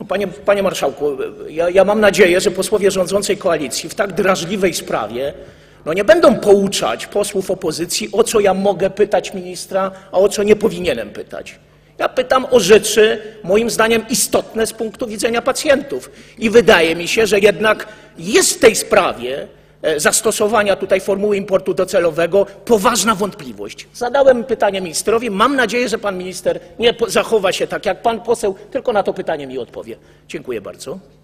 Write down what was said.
Panie marszałku, ja mam nadzieję, że posłowie rządzącej koalicji w tak drażliwej sprawie nie będą pouczać posłów opozycji, o co ja mogę pytać ministra, a o co nie powinienem pytać. Ja pytam o rzeczy, moim zdaniem, istotne z punktu widzenia pacjentów. I wydaje mi się, że jednak jest w tej sprawie zastosowania tutaj formuły importu docelowego poważna wątpliwość. Zadałem pytanie ministrowi. Mam nadzieję, że pan minister nie zachowa się tak jak pan poseł, tylko na to pytanie mi odpowie. Dziękuję bardzo.